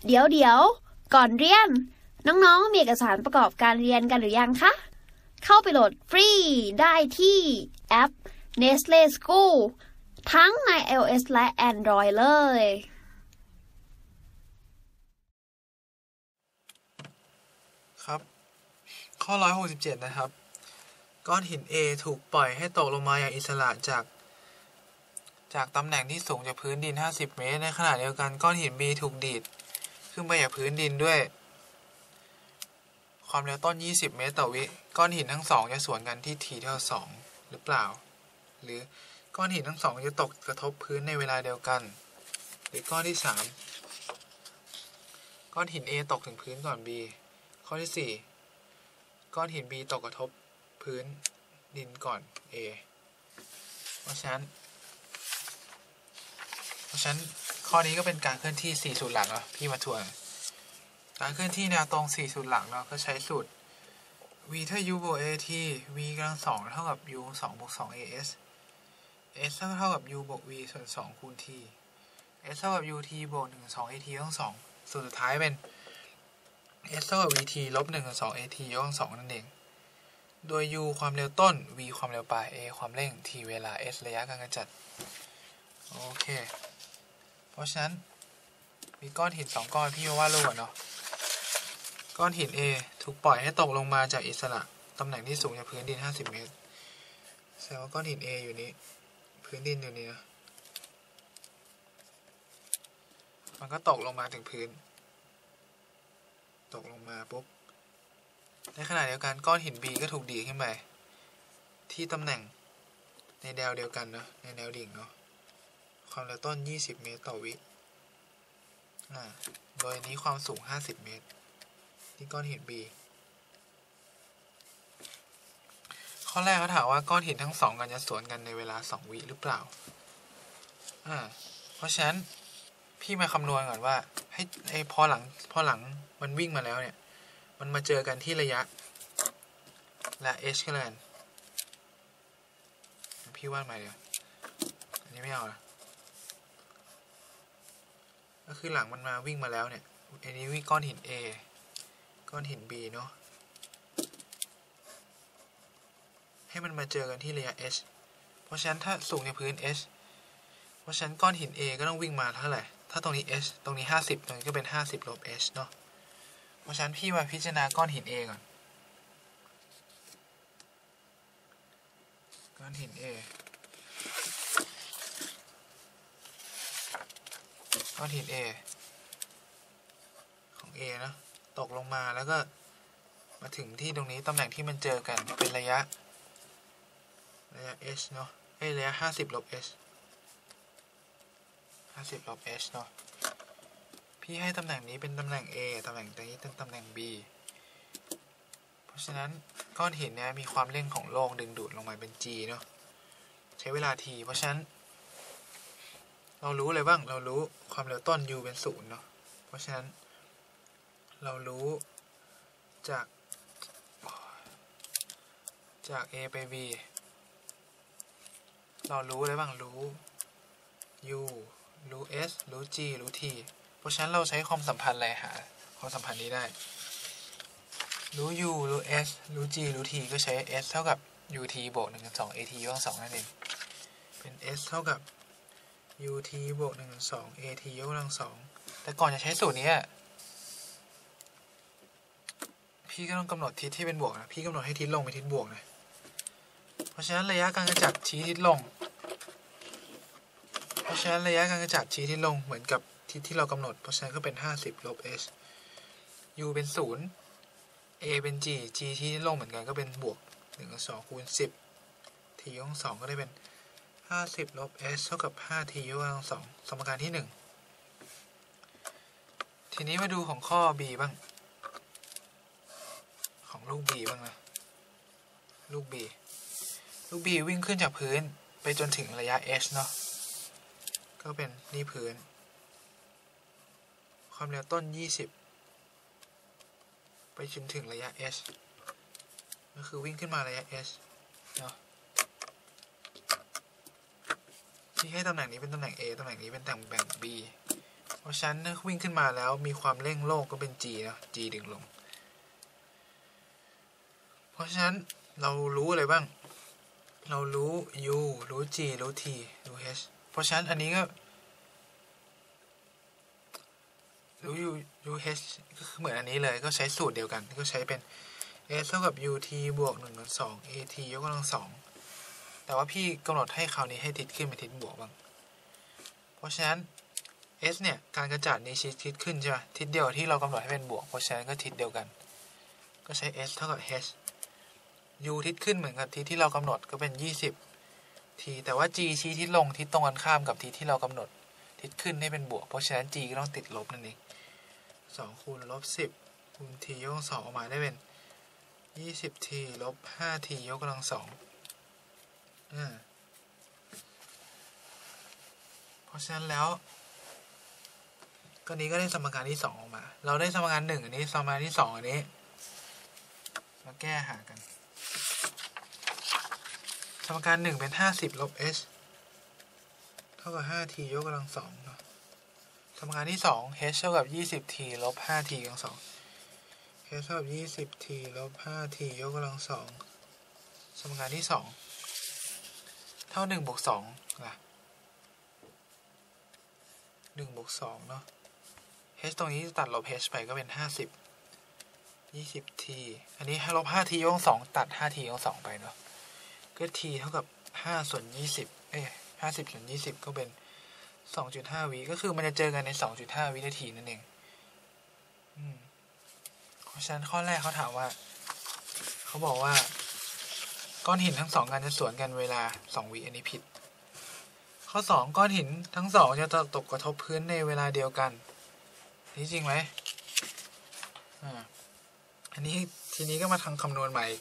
เดี๋ยวก่อนเรียนน้องๆมีเอกสารประกอบการเรียนกันหรือยังคะเข้าไปโหลดฟรีได้ที่แอป Nestle School ทั้งใน iOS และ Android เลยครับข้อ167นะครับก้อนหิน A ถูกปล่อยให้ตกลงมาอย่างอิสระจากตำแหน่งที่สูงจากพื้นดิน50 เมตรในขณะเดียวกันก้อนหิน B ถูกดีดขึ้นไปจากพื้นดินด้วยความเร็วต้น20 เมตรต่อวิก้อนหินทั้งสองจะสวนกันที่ t เท่า2หรือเปล่าหรือก้อนหินทั้งสองจะตกกระทบพื้นในเวลาเดียวกันหรือข้อที่3ก้อนหิน A ตกถึงพื้นก่อน B ข้อที่4ก้อนหิน B ตกกระทบพื้นดินก่อน A เพราะฉะนั้นข้อนี้ก็เป็นการเคลื่อนที่4 สูตรหลักเนาะพี่มาทวนการเคลื่อนที่แนวตรง4 สูตรหลักเราก็ใช้สูตร v ถ้า u บวก at v กำลัง2เท่ากับ u 2บวก2 as s เท่ากับ u บวก v ส่วน2คูณ t s เท่ากับ ut บวก1 2 at ยกกำลัง2ส่วนสุดท้ายเป็น s เท่ากับ vt ลบ1 2 at ยกกำลัง2นั่นเองโดย u ความเร็วต้น v ความเร็วปลาย a ความเร่ง t เวลา s ระยะการกระจัดโอเคเพราะฉะนั้นมีก้อนหิน2 ก้อนพี่วาดรูปก่อนเนาะก้อนหิน A ถูกปล่อยให้ตกลงมาจากอิสระตำแหน่งที่สูงจากพื้นดิน50 เมตรแสดงว่าก้อนหิน A อยู่นี้พื้นดินอยู่นี้นะมันก็ตกลงมาถึงพื้นตกลงมาปุ๊บในขณะเดียวกันก้อนหิน B ก็ถูกดีดขึ้นไปที่ตำแหน่งในแนวเดียวกันเนาะในแนวดิ่งเนาะความเร็วต้น20 เมตรต่อวิโดยนี้ความสูง50 เมตรที่ก้อนหิน B ข้อแรกเขาถามว่าก้อนหินทั้ง2กันจะสวนกันในเวลา2 วิหรือเปล่าเพราะฉะนั้นพี่มาคำนวณก่อนว่าให้พอหลังมันวิ่งมาแล้วเนี่ยมันมาเจอกันที่ระยะและ h ก็แล้วพี่วาดใหม่เดี๋ยวอันนี้ไม่เอานะก็คือหลังมันมาวิ่งมาแล้วเนี่ยอันนี้วิ่งก้อนหิน A ก้อนหิน B เนาะให้มันมาเจอกันที่ระยะ h เพราะฉะนั้นถ้าสูงจากพื้น h เพราะฉะนั้นก้อนหิน A ก็ต้องวิ่งมาเท่าไหร่ถ้าตรงนี้ h ตรงนี้50ตรงนี้ก็เป็น50ลบ h เนาะเพราะฉะนั้นพี่มาพิจารณาก้อนหิน A ก่อนก้อนหิน A ก้อนหิน A ของ A นะตกลงมาแล้วก็มาถึงที่ตรงนี้ตำแหน่งที่มันเจอกันเป็นระยะ h เนาะระยะ50ลบ h 50ลบ h เนาะพี่ให้ตำแหน่งนี้เป็นตำแหน่ง A ตำแหน่งนี้เป็นตำแหน่ง B เพราะฉะนั้นก้อนหินเนี่ยมีความเร่งของโลกดึงดูดลงมาเป็น g เนาะใช้เวลา t เพราะฉะนั้นเรารู้เลยบ้างเรารู้ความเร็วต้น u เป็น0เนาะเพราะฉะนั้นเรารู้จาก A ไป B เรารู้อะไรบ้างรู้ u รู้ s รู้ g รู้ t เพราะฉะนั้นเราใช้ความสัมพันธ์อะไรหาความสัมพันธ์นี้ได้รู้ u รู้ s รู้ g รู้ t ก็ใช้ s เท่ากับ ut บวก1 2 at ยกกำลัง2นั่นเองเป็น s เท่ากับ ut บวก1 2 at ยกกำลัง2แต่ก่อนจะใช้สูตรนี้พี่ก็ต้องกำหนดทิศที่เป็นบวกนะพี่กำหนดให้ทิศลงเป็นทิศบวกนะเพราะฉะนั้นระยะการกระจัดชี้ทิศลงเพราะฉะนั้นระยะการกระจัดชี้ทิศลงเหมือนกับทิศที่เรากำหนดเพราะฉะนั้นก็เป็น50ลบ h u เป็น0 a เป็น g ชี้ทิศลงเหมือนกันก็เป็นบวก1 2คูณ10 t ยกกำลัง2ก็ได้เป็น50ลบ h เท่ากับ5 t ยกกำลัง2สมการที่1ทีนี้มาดูของข้อ b บ้างของลูก b บ้างนะลูก b วิ่งขึ้นจากพื้นไปจนถึงระยะ h เนาะก็เป็นนี่พื้นความเร็วต้น20ไปจนถึงระยะ h ก็คือวิ่งขึ้นมาระยะ h เนาะที่ให้ตำแหน่งนี้เป็นตำแหน่ง A ตำแหน่งนี้เป็นตำแหน่ง B เพราะฉะนั้นวิ่งขึ้นมาแล้วมีความเร่งโลกก็เป็น g นะ g ดึงลงเพราะฉะนั้นเรารู้อะไรบ้างเรารู้ u รู้ g รู้ t รู้ h เพราะฉะนั้นอันนี้ก็รู้ u รู้ h ก็คือเหมือนอันนี้เลยก็ใช้สูตรเดียวกันก็ใช้เป็น s เท่ากับ ut บวก1 ส่วน2 at ยกกำลัง2แต่ว่าพี่กำหนดให้คราวนี้ให้ทิศขึ้นเป็นทิศบวกบ้างเพราะฉะนั้น s เนี่ยการกระจัดนี้ชี้ทิศขึ้นใช่ไหมทิศเดียวที่เรากำหนดให้เป็นบวกเพราะฉะนั้นก็ทิศเดียวกันก็ใช้ s เท่ากับ h u ทิศขึ้นเหมือนกับทิศที่เรากำหนดก็เป็น20 t แต่ว่า g ชี้ทิศลงทิศตรงกันข้ามกับทิศที่เรากำหนดทิศขึ้นให้เป็นบวกเพราะฉะนั้น g ก็ต้องติดลบนั่นเอง2คูณลบ10คูณ t ยกกำลัง2ออกมาได้เป็น20t ลบ 5t ยกกำลัง2เพราะฉะนั้นแล้วก็นี้ก็ได้สมการที่2ออกมาเราได้สมการ1อันนี้สมการที่2อันนี้มาแก้หากันสมการ1เป็น50ลบ h เท่ากับ 5t ยกกำลัง2เนาะสมการที่2 h เท่ากับ 20t ลบ 5t กำลัง2 h เท่ากับ 20t ลบ 5t ยกกำลัง2สมการที่2เท่า1บวก2นะ1บวก2เนาะ h ตรงนี้ตัดลบ h ไปก็เป็น50 20t อันนี้ลบ 5t ยกกำลัง2ตัด 5t ยกกำลัง2ไปเนาะก็ t เท่ากับ5ส่วน20 50ส่วน20ก็เป็น 2.5 วิก็คือมันจะเจอกันใน 2.5 วินาทีนั่นเองเพราะฉะนั้นข้อแรกเขาถามว่าเขาบอกว่าก้อนหินทั้ง2กันจะสวนกันเวลา2วิอันนี้ผิดข้อ2ก้อนหินทั้ง2จะตกกระทบพื้นในเวลาเดียวกันนี่จริงไหมอันนี้ทีนี้ก็มาทำคำนวณใหม่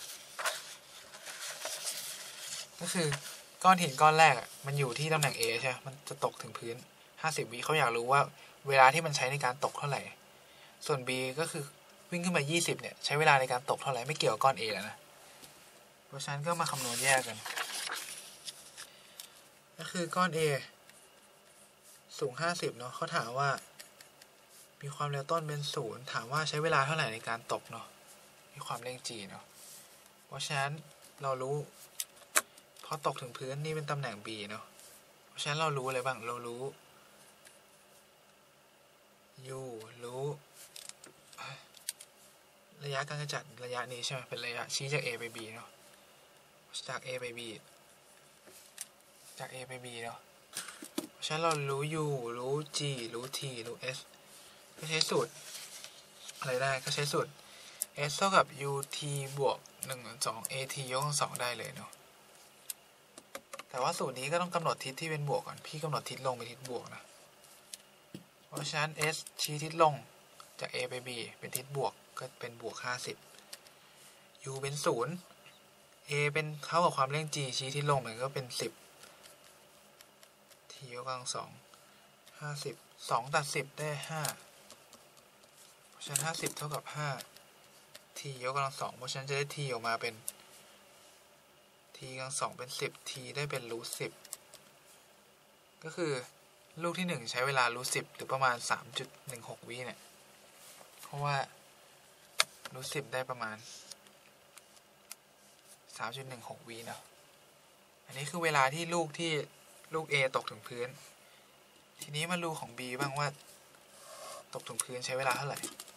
ก็คือก้อนหินก้อนแรกมันอยู่ที่ตำแหน่ง A ใช่ไหมมันจะตกถึงพื้น50วิเขาอยากรู้ว่าเวลาที่มันใช้ในการตกเท่าไหร่ส่วน B ก็คือวิ่งขึ้นมา20เนี่ยใช้เวลาในการตกเท่าไหร่ไม่เกี่ยวกับก้อน A แล้วนะเพราะฉะนั้นก็มาคำนวณแยกกันก็คือก้อน A สูง50เนาะเขาถามว่ามีความเร็วต้นเป็น0ถามว่าใช้เวลาเท่าไหร่ในการตกเนาะมีความเร่ง g เนาะเพราะฉะนั้นเรารู้พอตกถึงพื้นนี่เป็นตำแหน่ง B เนาะเพราะฉะนั้นเรารู้อะไรบ้างเรารู้ U รู้ระยะการกระจัดระยะนี้ใช่ไหมเป็นระยะชี้จาก A ไป B เนาะจาก A ไป B จาก A ไป B เนาะเพราะฉะนั้นเรารู้ U รู้ G รู้ T รู้ S ก็ใช้สูตรอะไรได้ก็ใช้สูตร S เท่ากับ UT บวก1 2 AT ยกกำลัง2ได้เลยเนาะแต่ว่าสูตรนี้ก็ต้องกำหนดทิศที่เป็นบวกก่อนพี่กำหนดทิศลงเป็นทิศบวกนะเพราะฉะนั้น S ชี้ทิศลงจาก A ไป B เป็นทิศบวกก็เป็นบวก50 U เป็น0 A เป็นเท่ากับความเร่ง G ชี้ทิศลงมันก็เป็น10 T ยกกำลัง2 50 2ตัด10ได้5เพราะฉะนั้น50เท่ากับ5 T ยกกำลัง2เพราะฉะนั้นจะได้ T ออกมาเป็นt กำลัง2เป็น10 t ได้เป็นรูท10ก็คือลูกที่1ใช้เวลารูท10หรือประมาณ 3.16 วิเนี่ยเพราะว่ารูท10ได้ประมาณ 3.16 วิเนาะอันนี้คือเวลาที่ลูก A ตกถึงพื้นทีนี้มาดูของ B บ้างว่าตกถึงพื้นใช้เวลาเท่าไหร่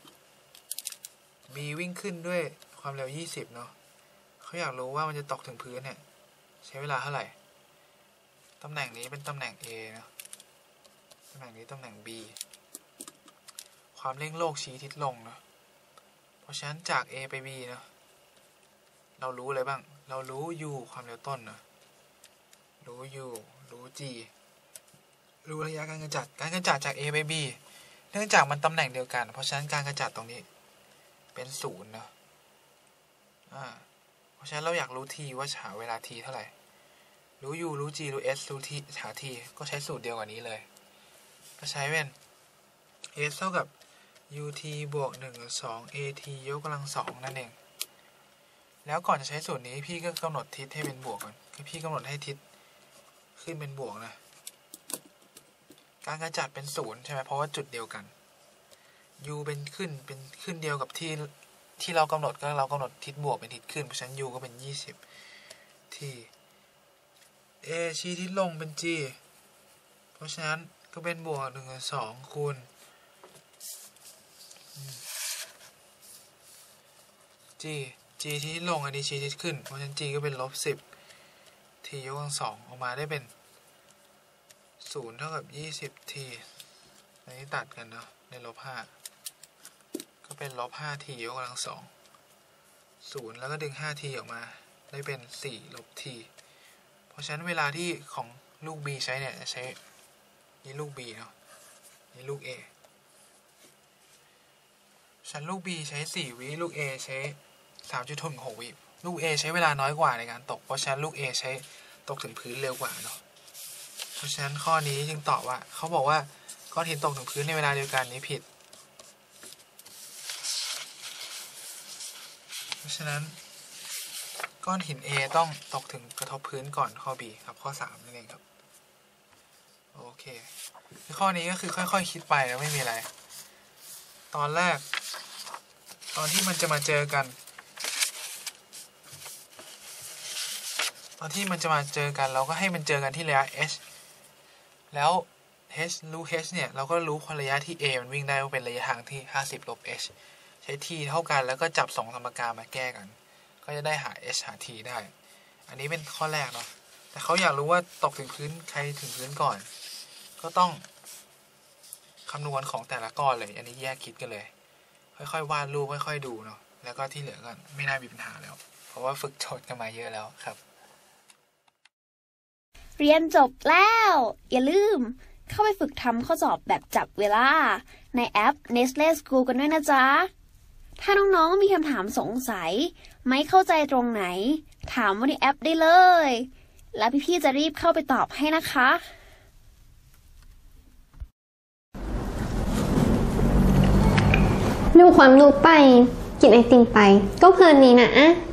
B วิ่งขึ้นด้วยความเร็ว20เนาะเขาอยากรู้ว่ามันจะตกถึงพื้นเนี่ยใช้เวลาเท่าไหร่ตำแหน่งนี้เป็นตำแหน่ง A นะตำแหน่งนี้ตำแหน่ง B ความเร่งโลกชี้ทิศลงนะเพราะฉะนั้นจาก A ไป B นะเรารู้อะไรบ้างเรารู้ U ความเร็วต้นนะรู้ U รู้ G รู้ระยะการกระจัดจาก A ไป B เนื่องจากมันตำแหน่งเดียวกันเพราะฉะนั้นการกระจัดตรงนี้เป็น0นะเพราะฉะนั้นเราอยากรู้ t ว่าหาเวลา t เท่าไหร่รู้ u รู้ g รู้ s รู้ t หา t ก็ใช้สูตรเดียวกันนี้เลยก็ใช้เป็น s เท่ากับ ut บวก1 2 at ยกกำลัง2นั่นเองแล้วก่อนจะใช้สูตรนี้พี่ก็กำหนดทิศให้เป็นบวกก่อนคือพี่กำหนดให้ทิศขึ้นเป็นบวกนะการกระจัดเป็น0ใช่ไหมเพราะว่าจุดเดียวกัน u เป็นขึ้นเดียวกับที่เรากำหนดก็เรากำหนดทิศบวกเป็นทิศขึ้นเพราะฉะนั้น u ก็เป็น20 t a ชี้ทิศลงเป็น g เพราะฉะนั้นก็เป็นบวก1/2คูณg ที่ลงอันนี้ชี้ทิศขึ้นเพราะฉะนั้น g ก็เป็น-10 t ยกกำลัง2ออกมาได้เป็น0เท่ากับ20 t อันนี้ตัดกันเนาะใน-5ก็เป็น-5 t ยกกำลัง2 0แล้วก็ดึง5 t ออกมาได้เป็น4 t เพราะฉะนั้นเวลาที่ของลูก b ใช้เนี่ยจะใช้นี่ลูก b เนาะนี่ลูก a ฉันลูก b ใช้4 วิลูก a ใช้3.6 วิลูก a ใช้เวลาน้อยกว่าในการตกเพราะฉะนั้นลูก a ใช้ตกถึงพื้นเร็วกว่าเนาะเพราะฉะนั้นข้อนี้จึงตอบว่าเขาบอกว่าก้อนหินตกถึงพื้นในเวลาเดียวกันนี้ผิดเพราะฉะนั้นก้อนหิน a ต้องตกถึงกระทบพื้นก่อนข้อ b ครับข้อ3นั่นเองครับโอเคข้อนี้ก็คือค่อยๆคิดไปแล้วไม่มีอะไรตอนแรกตอนที่มันจะมาเจอกันเราก็ให้มันเจอกันที่ระยะ h แล้ว h รู้ h เนี่ยเราก็รู้ระยะที่ a มันวิ่งได้ว่าเป็นระยะทางที่50 ลบ h ใช้ t เท่ากันแล้วก็จับ2สมการมาแก้กันก็จะได้หา h หา t ได้อันนี้เป็นข้อแรกเนาะแต่เขาอยากรู้ว่าตกถึงพื้นใครถึงพื้นก่อนก็ต้องคำนวณของแต่ละก้อนเลยอันนี้แยกคิดกันเลยค่อยๆวาดรูปค่อยๆดูเนาะแล้วก็ที่เหลือก็ไม่น่ามีปัญหาแล้วเพราะว่าฝึกโจทย์กันมาเยอะแล้วครับเรียนจบแล้วอย่าลืมเข้าไปฝึกทำข้อสอบแบบจับเวลาในแอป Nestle School กันด้วยนะจ๊ะถ้าน้องๆมีคำถามสงสัยไม่เข้าใจตรงไหนถามว่าในแอปได้เลยแล้วพี่ๆจะรีบเข้าไปตอบให้นะคะดูความรู้ไปกินไอติมไปก็เพลินนี้นะ